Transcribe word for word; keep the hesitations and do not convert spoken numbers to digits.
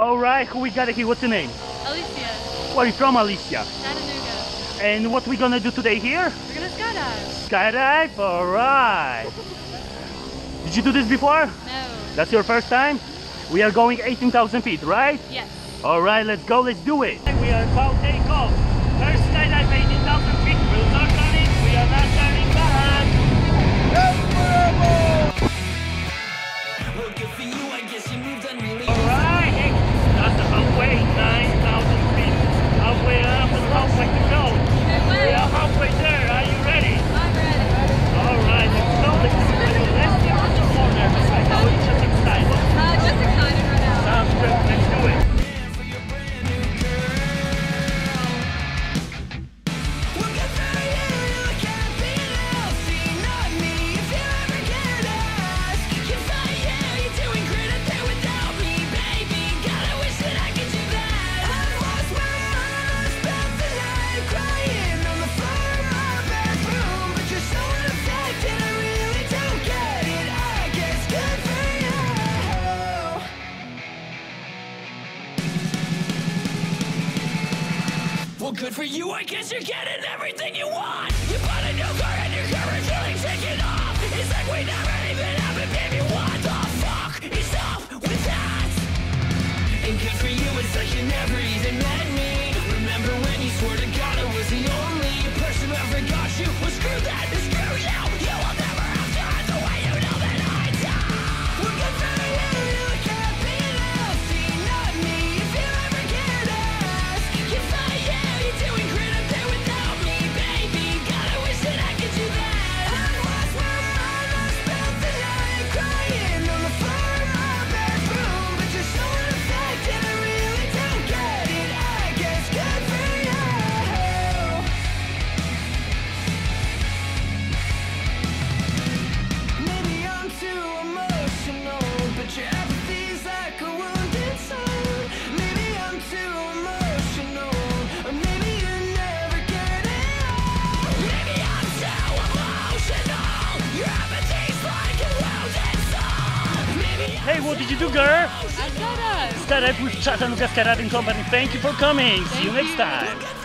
All right, who we got here? What's your name? Alicia. Where are you from, Alicia? Chattanooga. And what we gonna do today here? We're gonna skydive. Skydive? All right. Did you do this before? No. That's your first time? We are going eighteen thousand feet, right? Yes. All right, let's go, let's do it. We are about to take off. First skydive, eighteen thousand feet. We'll start turning. We are not turning back. Well, good for you, I guess you moved on really. All right, hey, that's the halfway, nine thousand feet. Halfway up and halfway to go. We are halfway there. Are you ready? I'm ready. All right, let's go. Let's do it. Let's get on the corner. I know it's just excited. Uh, just excited right now. Sounds good. Let's do it. Well, good for you, I guess you're getting everything you want. You bought a new car and your car is really taking off. It's like we never even happened, baby. What the fuck is up with that? And good for you, it's like you never even met me. Remember when you swore to God I was the only person who ever got you? Well, screw that, and screw you. You will never have done the way you know that I do. Well, good for you, you look happy and healthy. Not me, if you ever get asked. If I am, you're doing great up there without me, baby. God, I wish that I could do that. I lost my mind, I spent the night crying on the floor of my bedroom. But you're so unaffected, I really don't get it. I guess good for you. Maybe I'm too emotional, but your apathy's like a wounded soul. Maybe I'm too emotional, or maybe you never get it all. Maybe I'm too emotional, your apathy's like a wounded soul. Maybe I'm Hey, what did you do, girl? I skydive. Skydive with Chattanooga Skydiving Company. Thank you for coming. See you Thank next you. time.